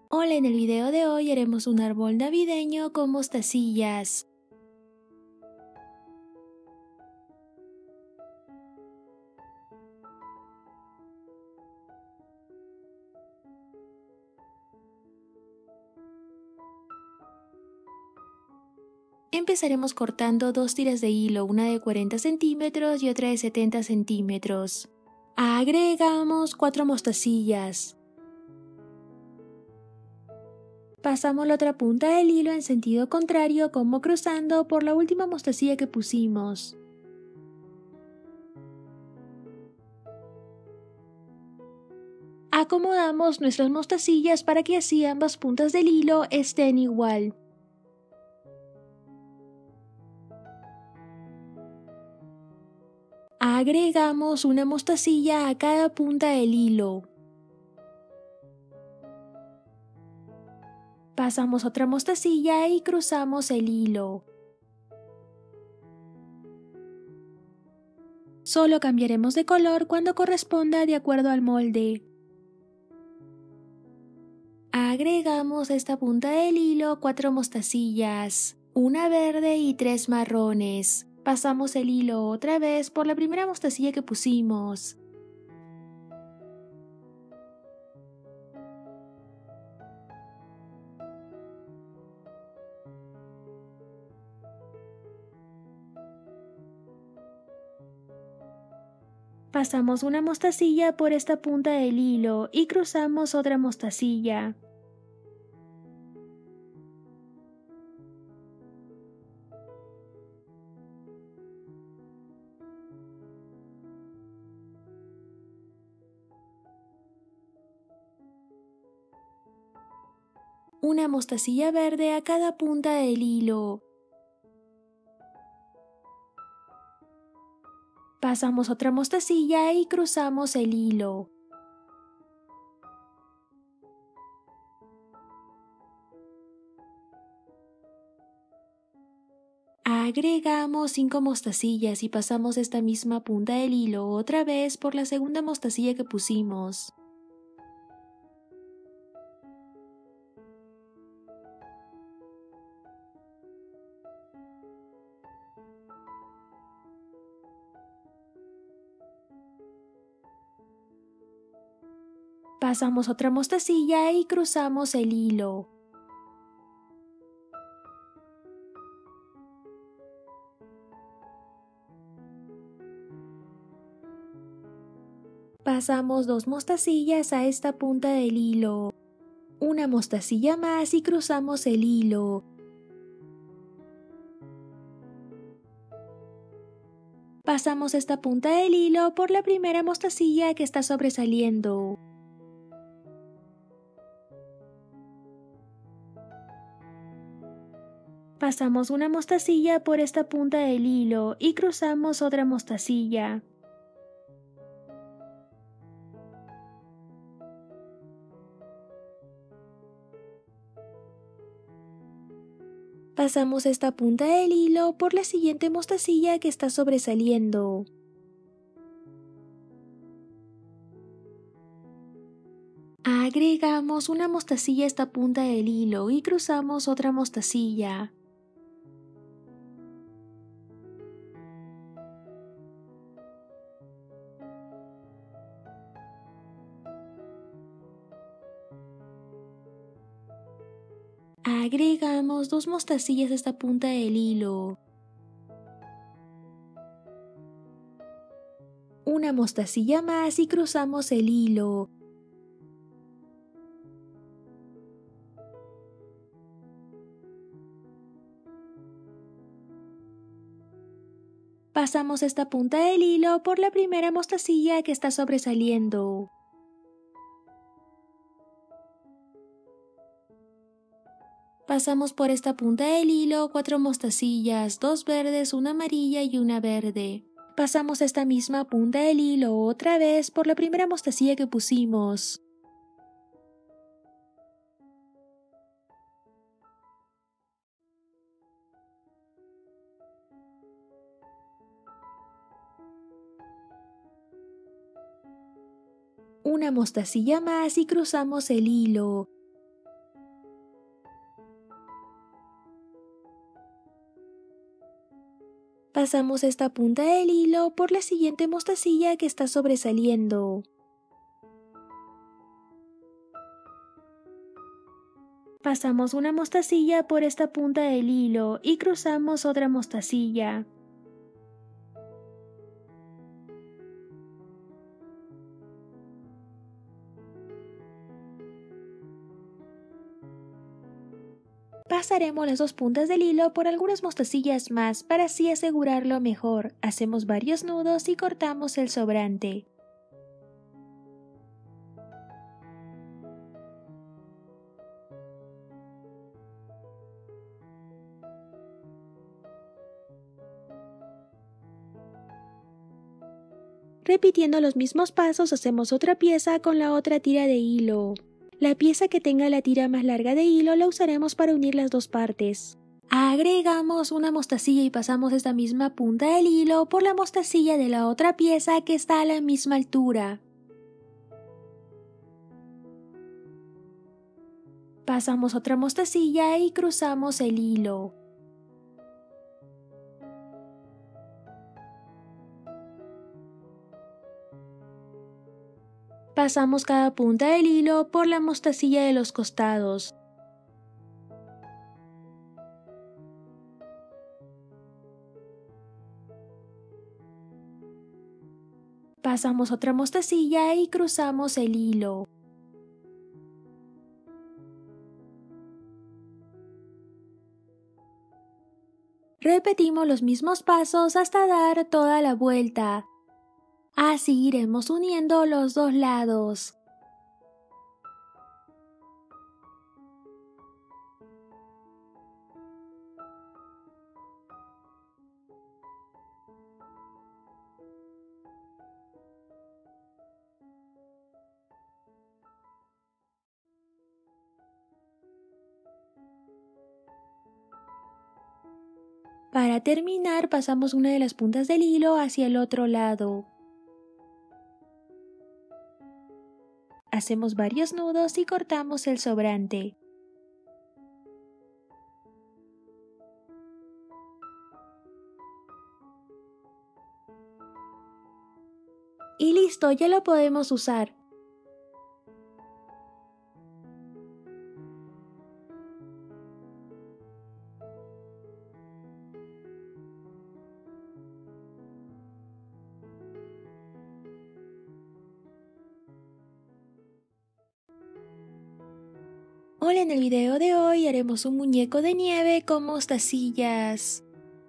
Hola, en el video de hoy haremos un árbol navideño con mostacillas. Empezaremos cortando dos tiras de hilo, una de 40 centímetros y otra de 70 centímetros. Agregamos 4 mostacillas. Pasamos la otra punta del hilo en sentido contrario, como cruzando por la última mostacilla que pusimos. Acomodamos nuestras mostacillas para que así ambas puntas del hilo estén igual. Agregamos una mostacilla a cada punta del hilo. Pasamos otra mostacilla y cruzamos el hilo. Solo cambiaremos de color cuando corresponda de acuerdo al molde. Agregamos a esta punta del hilo 4 mostacillas, una verde y 3 marrones. Pasamos el hilo otra vez por la primera mostacilla que pusimos. Pasamos una mostacilla por esta punta del hilo y cruzamos otra mostacilla. Una mostacilla verde a cada punta del hilo. Pasamos otra mostacilla y cruzamos el hilo. Agregamos 5 mostacillas y pasamos esta misma punta del hilo otra vez por la segunda mostacilla que pusimos. Pasamos otra mostacilla y cruzamos el hilo. Pasamos 2 mostacillas a esta punta del hilo. Una mostacilla más y cruzamos el hilo. Pasamos esta punta del hilo por la primera mostacilla que está sobresaliendo. Pasamos una mostacilla por esta punta del hilo y cruzamos otra mostacilla. Pasamos esta punta del hilo por la siguiente mostacilla que está sobresaliendo. Agregamos una mostacilla a esta punta del hilo y cruzamos otra mostacilla. Agregamos 2 mostacillas a esta punta del hilo. Una mostacilla más y cruzamos el hilo. Pasamos esta punta del hilo por la primera mostacilla que está sobresaliendo. Pasamos por esta punta del hilo 4 mostacillas, 2 verdes, una amarilla y una verde. Pasamos esta misma punta del hilo otra vez por la primera mostacilla que pusimos. Una mostacilla más y cruzamos el hilo. Pasamos esta punta del hilo por la siguiente mostacilla que está sobresaliendo. Pasamos una mostacilla por esta punta del hilo y cruzamos otra mostacilla. Pasaremos las dos puntas del hilo por algunas mostacillas más para así asegurarlo mejor. Hacemos varios nudos y cortamos el sobrante. Repitiendo los mismos pasos hacemos otra pieza con la otra tira de hilo. La pieza que tenga la tira más larga de hilo la usaremos para unir las dos partes. Agregamos una mostacilla y pasamos esta misma punta del hilo por la mostacilla de la otra pieza que está a la misma altura. Pasamos otra mostacilla y cruzamos el hilo. Pasamos cada punta del hilo por la mostacilla de los costados. Pasamos otra mostacilla y cruzamos el hilo. Repetimos los mismos pasos hasta dar toda la vuelta. Así iremos uniendo los dos lados. Para terminar, pasamos una de las puntas del hilo hacia el otro lado. Hacemos varios nudos y cortamos el sobrante. Y listo, ya lo podemos usar. Hola, en el video de hoy haremos un muñeco de nieve con mostacillas.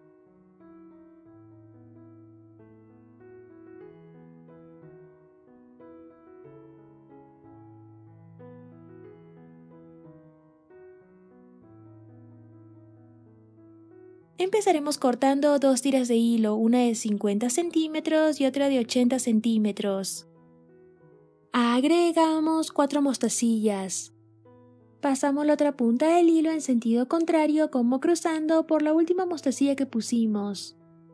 Empezaremos cortando dos tiras de hilo, una de 50 centímetros y otra de 80 centímetros. Agregamos 4 mostacillas. Pasamos la otra punta del hilo en sentido contrario como cruzando por la última mostacilla que pusimos.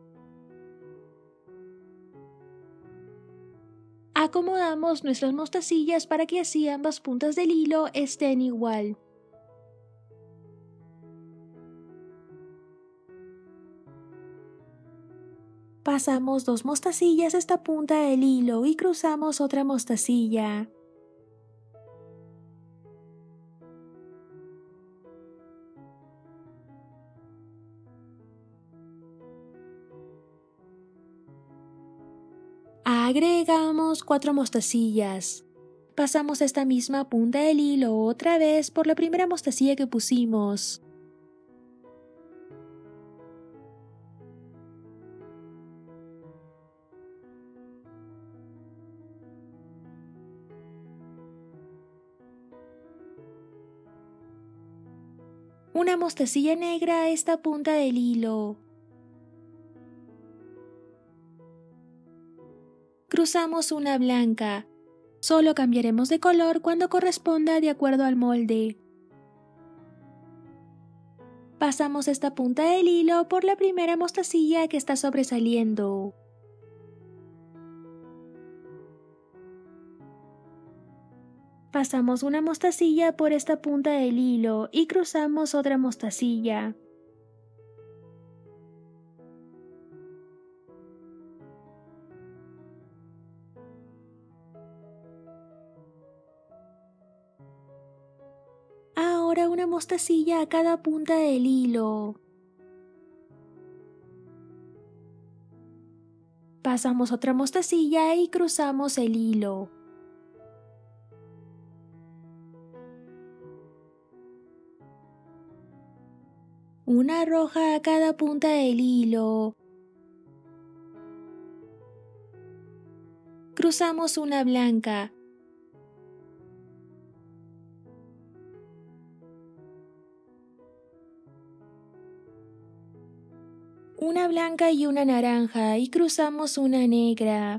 Acomodamos nuestras mostacillas para que así ambas puntas del hilo estén igual. Pasamos 2 mostacillas a esta punta del hilo y cruzamos otra mostacilla. Agregamos 4 mostacillas. Pasamos esta misma punta del hilo otra vez por la primera mostacilla que pusimos. Una mostacilla negra a esta punta del hilo. Cruzamos una blanca. Solo cambiaremos de color cuando corresponda de acuerdo al molde. Pasamos esta punta del hilo por la primera mostacilla que está sobresaliendo. Pasamos una mostacilla por esta punta del hilo y cruzamos otra mostacilla. ahora una mostacilla a cada punta del hilo. Pasamos otra mostacilla y cruzamos el hilo. Una roja a cada punta del hilo. Cruzamos una blanca. Una blanca y una naranja y cruzamos una negra.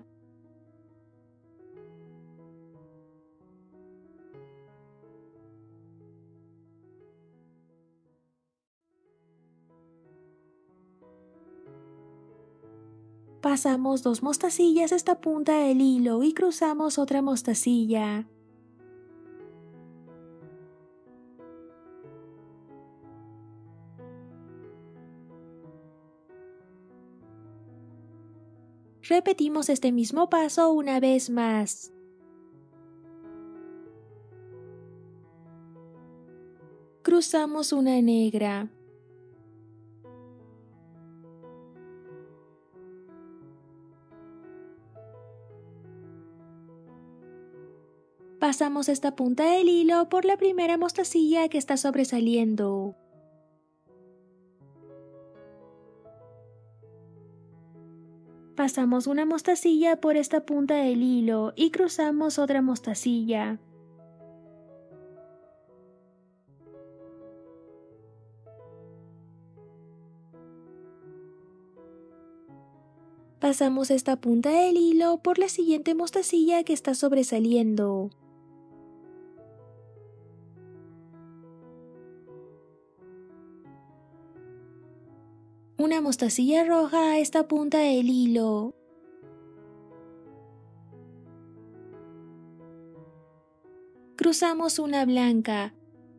Pasamos 2 mostacillas a esta punta del hilo y cruzamos otra mostacilla. Repetimos este mismo paso una vez más. Cruzamos una negra. Pasamos esta punta del hilo por la primera mostacilla que está sobresaliendo. Pasamos una mostacilla por esta punta del hilo y cruzamos otra mostacilla. Pasamos esta punta del hilo por la siguiente mostacilla que está sobresaliendo. Una mostacilla roja a esta punta del hilo. Cruzamos una blanca.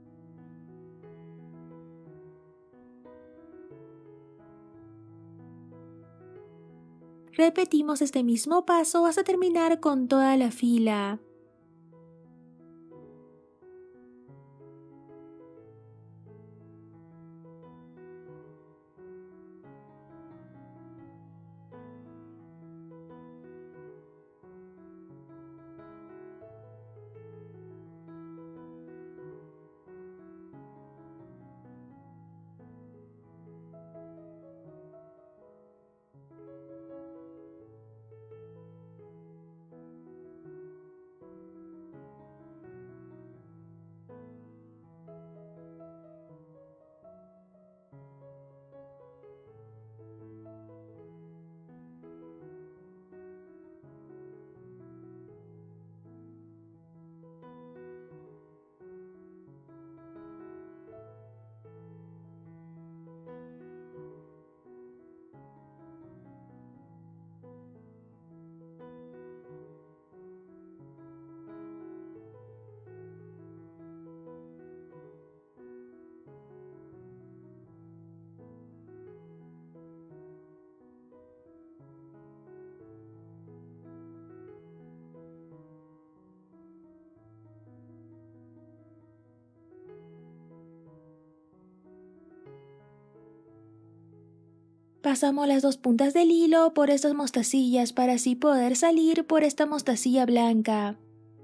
Repetimos este mismo paso hasta terminar con toda la fila. Pasamos las 2 puntas del hilo por estas mostacillas para así poder salir por esta mostacilla blanca.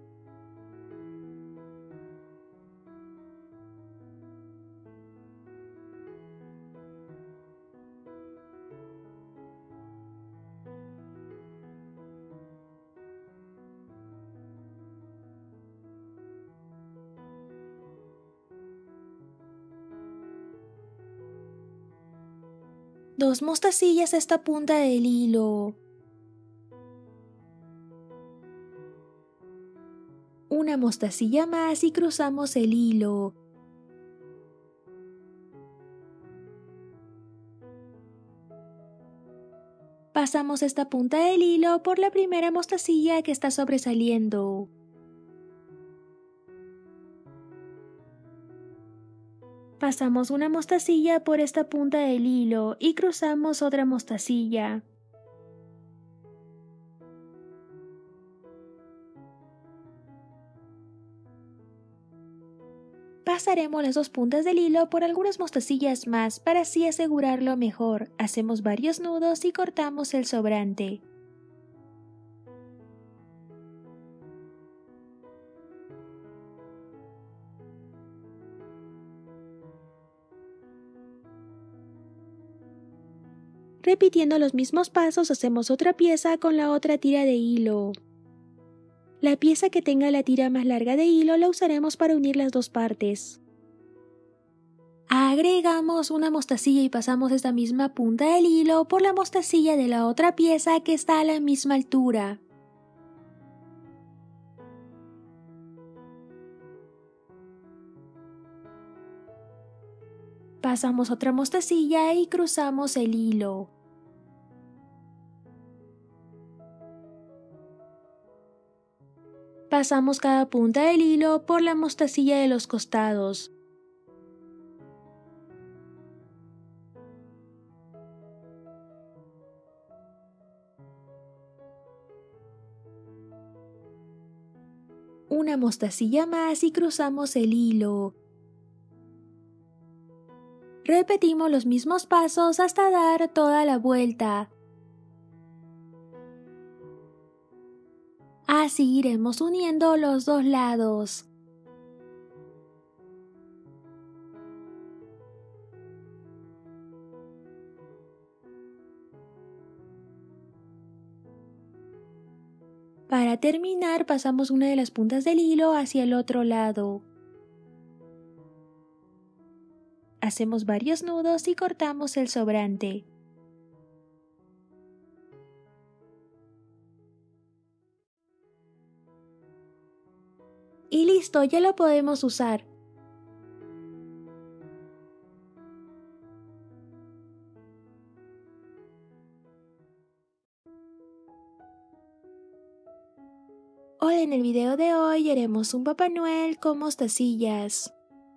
Dos mostacillas a esta punta del hilo. Una mostacilla más y cruzamos el hilo. Pasamos esta punta del hilo por la primera mostacilla que está sobresaliendo. Pasamos una mostacilla por esta punta del hilo y cruzamos otra mostacilla. Pasaremos las dos puntas del hilo por algunas mostacillas más para así asegurarlo mejor. Hacemos varios nudos y cortamos el sobrante. Repitiendo los mismos pasos, hacemos otra pieza con la otra tira de hilo. La pieza que tenga la tira más larga de hilo la usaremos para unir las dos partes. Agregamos una mostacilla y pasamos esta misma punta del hilo por la mostacilla de la otra pieza que está a la misma altura. Pasamos otra mostacilla y cruzamos el hilo. Pasamos cada punta del hilo por la mostacilla de los costados. Una mostacilla más y cruzamos el hilo. Repetimos los mismos pasos hasta dar toda la vuelta. Así iremos uniendo los dos lados. Para terminar, pasamos una de las puntas del hilo hacia el otro lado. Hacemos varios nudos y cortamos el sobrante. Y listo, ya lo podemos usar. Hoy en el video de hoy haremos un Papá Noel con mostacillas.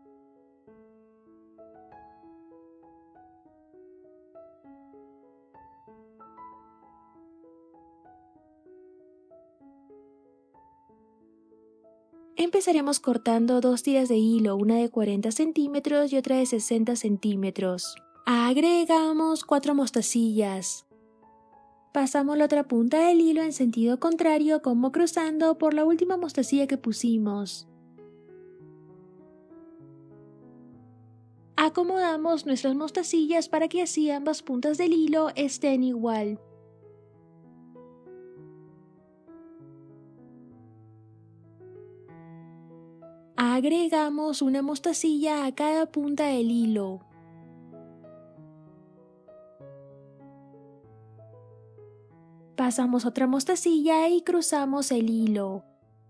Empezaremos cortando dos tiras de hilo, una de 40 centímetros y otra de 60 centímetros. Agregamos 4 mostacillas. Pasamos la otra punta del hilo en sentido contrario como cruzando por la última mostacilla que pusimos. Acomodamos nuestras mostacillas para que así ambas puntas del hilo estén igual. Agregamos una mostacilla a cada punta del hilo. Pasamos otra mostacilla y cruzamos el hilo.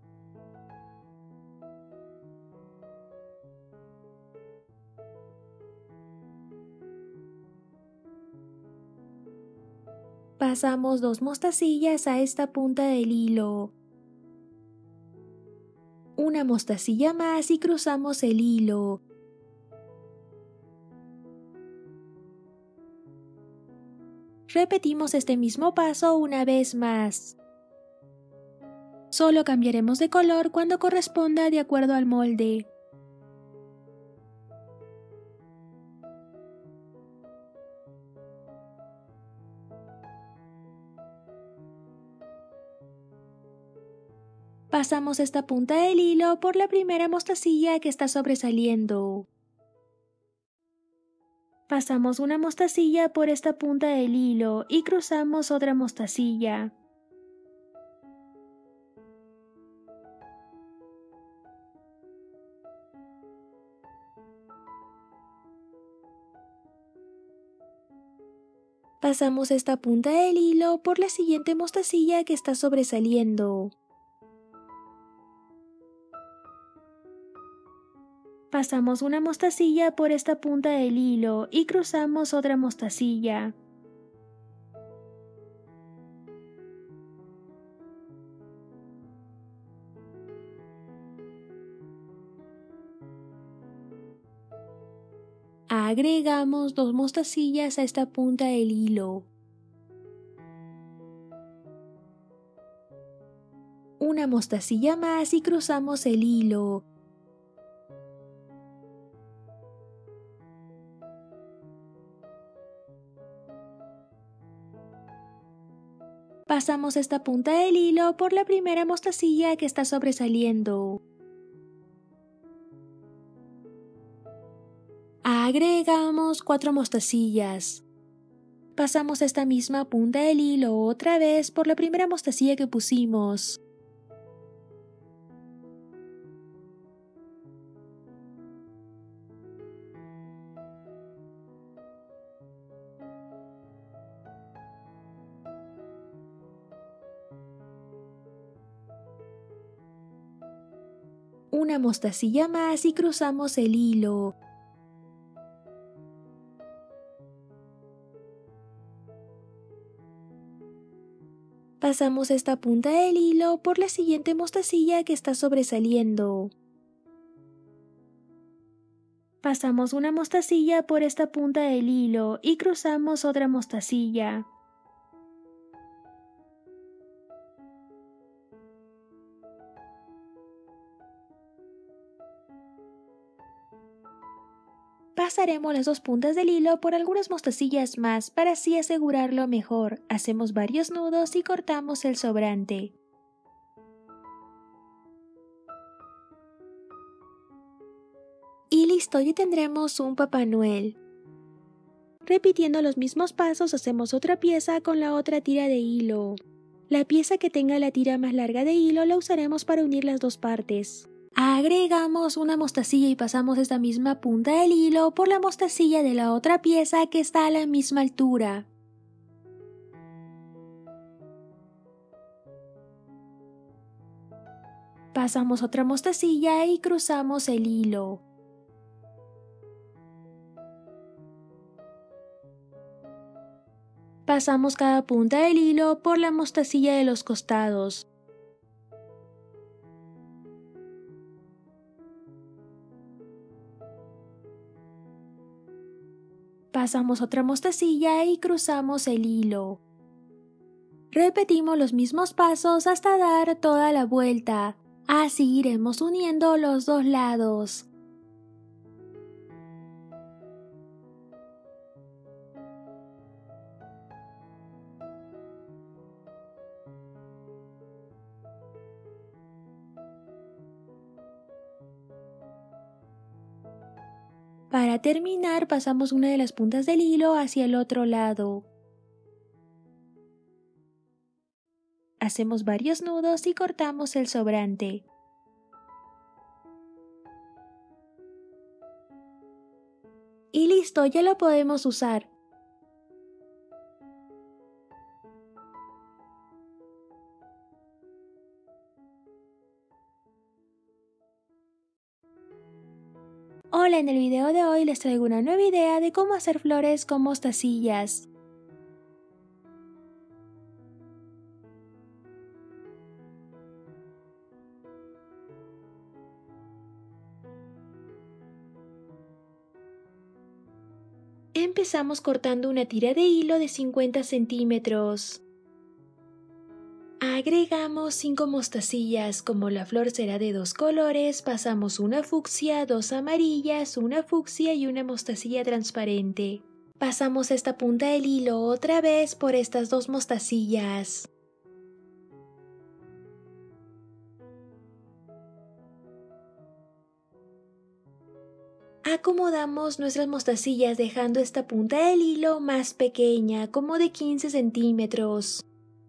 Pasamos 2 mostacillas a esta punta del hilo. Una mostacilla más y cruzamos el hilo. Repetimos este mismo paso una vez más. Solo cambiaremos de color cuando corresponda de acuerdo al molde. Pasamos esta punta del hilo por la primera mostacilla que está sobresaliendo. Pasamos una mostacilla por esta punta del hilo y cruzamos otra mostacilla. Pasamos esta punta del hilo por la siguiente mostacilla que está sobresaliendo. Pasamos una mostacilla por esta punta del hilo y cruzamos otra mostacilla. Agregamos 2 mostacillas a esta punta del hilo. Una mostacilla más y cruzamos el hilo. Pasamos esta punta del hilo por la primera mostacilla que está sobresaliendo. Agregamos 4 mostacillas. Pasamos esta misma punta del hilo otra vez por la primera mostacilla que pusimos. Una mostacilla más y cruzamos el hilo. Pasamos esta punta del hilo por la siguiente mostacilla que está sobresaliendo. Pasamos una mostacilla por esta punta del hilo y cruzamos otra mostacilla. Pasaremos las dos puntas del hilo por algunas mostacillas más para así asegurarlo mejor. Hacemos varios nudos y cortamos el sobrante. Y listo, ya tendremos un Papá Noel. Repitiendo los mismos pasos hacemos otra pieza con la otra tira de hilo. La pieza que tenga la tira más larga de hilo la usaremos para unir las dos partes. Agregamos una mostacilla y pasamos esta misma punta del hilo por la mostacilla de la otra pieza que está a la misma altura. Pasamos otra mostacilla y cruzamos el hilo. Pasamos cada punta del hilo por la mostacilla de los costados. Pasamos otra mostacilla y cruzamos el hilo. Repetimos los mismos pasos hasta dar toda la vuelta. Así iremos uniendo los dos lados. Para terminar, pasamos una de las puntas del hilo hacia el otro lado. Hacemos varios nudos y cortamos el sobrante. Y listo, ya lo podemos usar. Hola, en el video de hoy les traigo una nueva idea de cómo hacer flores con mostacillas. Empezamos cortando una tira de hilo de 50 centímetros. Agregamos 5 mostacillas, como la flor será de 2 colores, pasamos una fucsia, 2 amarillas, una fucsia y una mostacilla transparente. Pasamos esta punta del hilo otra vez por estas 2 mostacillas. Acomodamos nuestras mostacillas dejando esta punta del hilo más pequeña, como de 15 centímetros.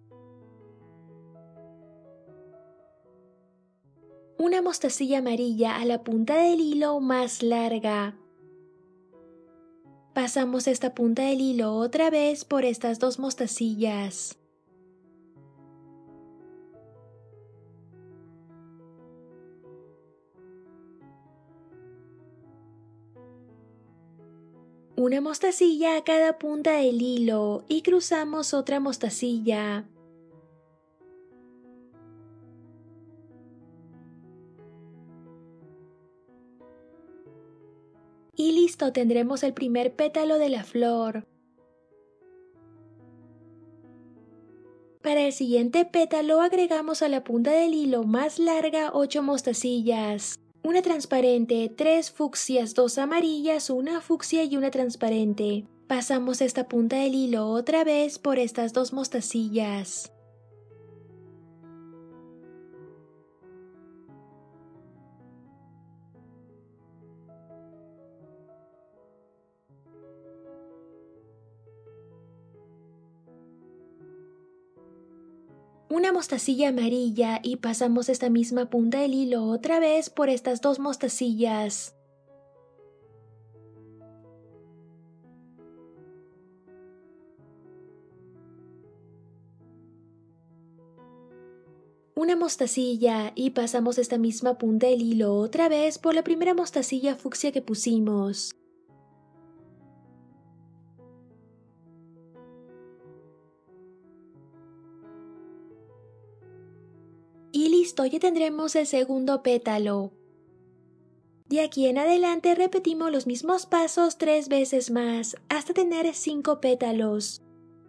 Una mostacilla amarilla a la punta del hilo más larga. Pasamos esta punta del hilo otra vez por estas 2 mostacillas. Una mostacilla a cada punta del hilo y cruzamos otra mostacilla. Y listo, tendremos el primer pétalo de la flor. Para el siguiente pétalo agregamos a la punta del hilo más larga 8 mostacillas. Una transparente, 3 fucsias, 2 amarillas, una fucsia y una transparente. Pasamos esta punta del hilo otra vez por estas 2 mostacillas. una mostacilla amarilla y pasamos esta misma punta del hilo otra vez por estas 2 mostacillas. Una mostacilla y pasamos esta misma punta del hilo otra vez por la primera mostacilla fucsia que pusimos. Y listo, ya tendremos el segundo pétalo. De aquí en adelante repetimos los mismos pasos 3 veces más, hasta tener 5 pétalos.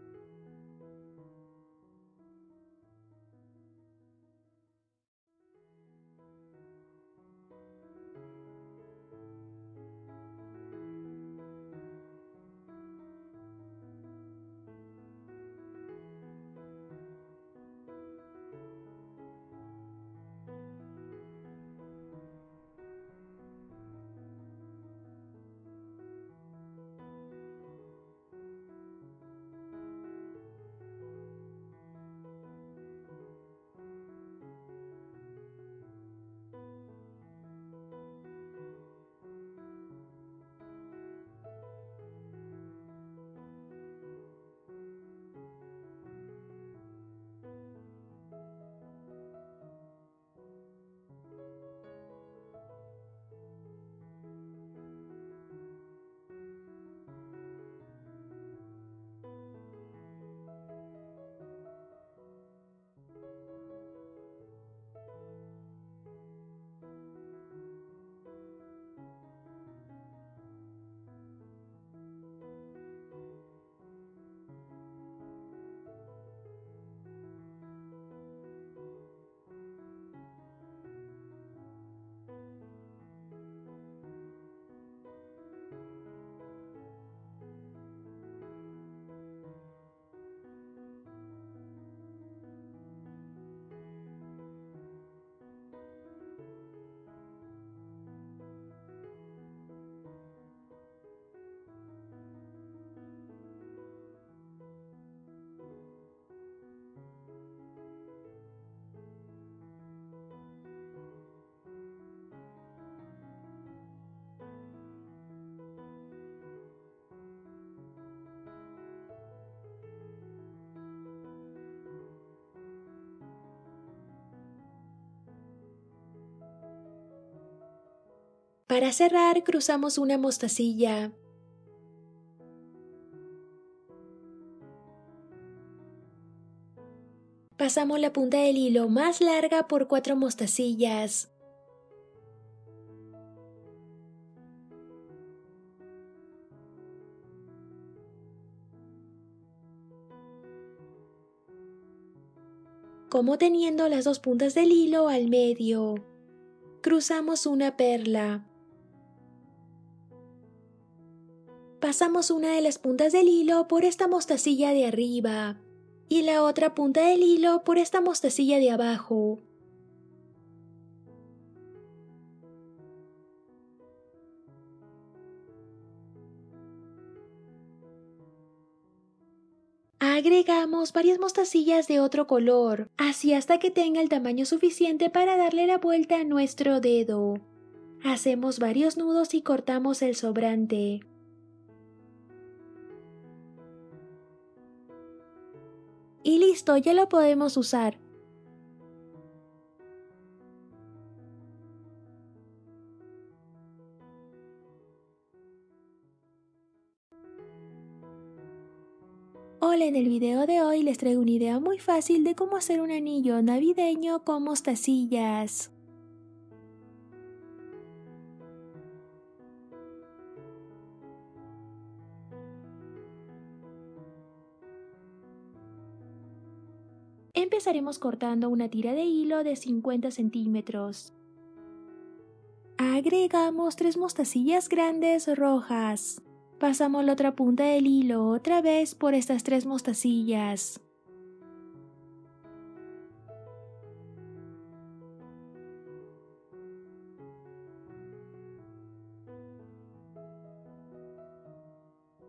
Para cerrar, cruzamos una mostacilla. Pasamos la punta del hilo más larga por 4 mostacillas. Como teniendo las 2 puntas del hilo al medio. Cruzamos una perla. Pasamos una de las puntas del hilo por esta mostacilla de arriba y la otra punta del hilo por esta mostacilla de abajo. Agregamos varias mostacillas de otro color, así hasta que tenga el tamaño suficiente para darle la vuelta a nuestro dedo. Hacemos varios nudos y cortamos el sobrante. Y listo, ya lo podemos usar. Hola, en el video de hoy les traigo una idea muy fácil de cómo hacer un anillo navideño con mostacillas. Empezaremos cortando una tira de hilo de 50 centímetros. Agregamos 3 mostacillas grandes rojas. Pasamos la otra punta del hilo otra vez por estas 3 mostacillas.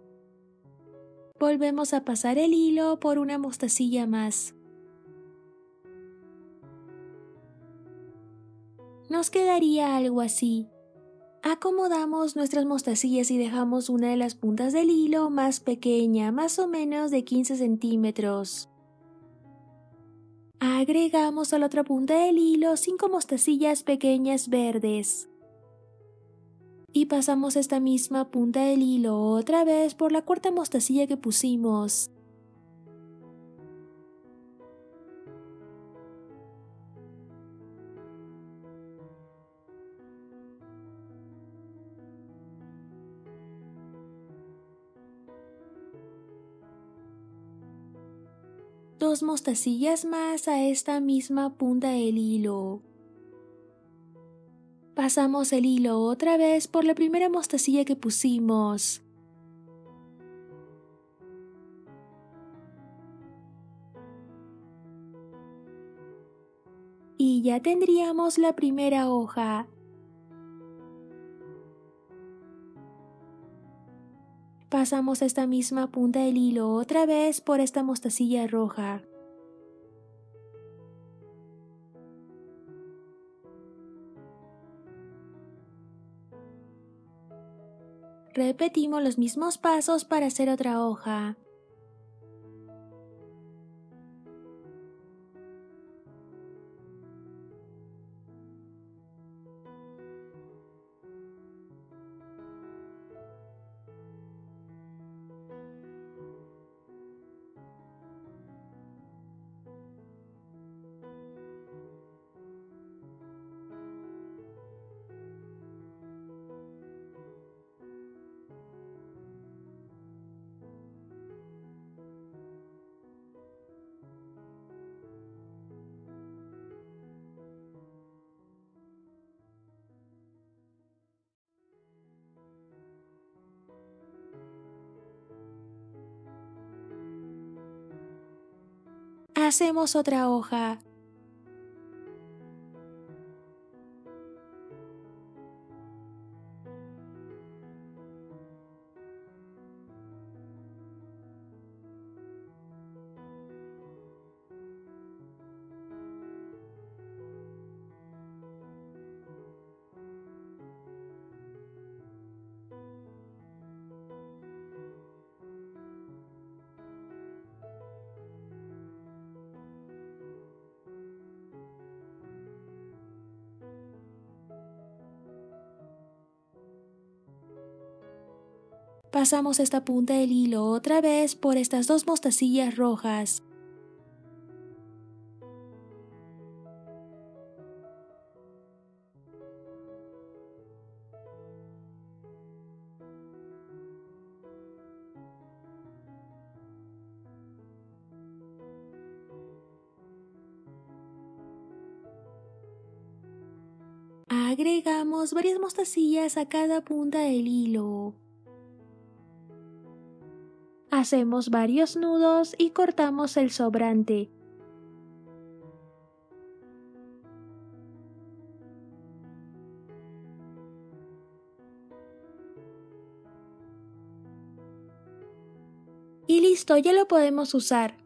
Volvemos a pasar el hilo por una mostacilla más. Nos quedaría algo así. Acomodamos nuestras mostacillas y dejamos una de las puntas del hilo más pequeña, más o menos de 15 centímetros. Agregamos a la otra punta del hilo 5 mostacillas pequeñas verdes. Y pasamos esta misma punta del hilo otra vez por la cuarta mostacilla que pusimos. Dos mostacillas más a esta misma punta del hilo. Pasamos el hilo otra vez por la primera mostacilla que pusimos. Y ya tendríamos la primera hoja. Pasamos esta misma punta del hilo otra vez por esta mostacilla roja. Repetimos los mismos pasos para hacer otra hoja. Hacemos otra hoja. Pasamos esta punta del hilo otra vez por estas dos mostacillas rojas. Agregamos varias mostacillas a cada punta del hilo. Hacemos varios nudos y cortamos el sobrante. Y listo, ya lo podemos usar.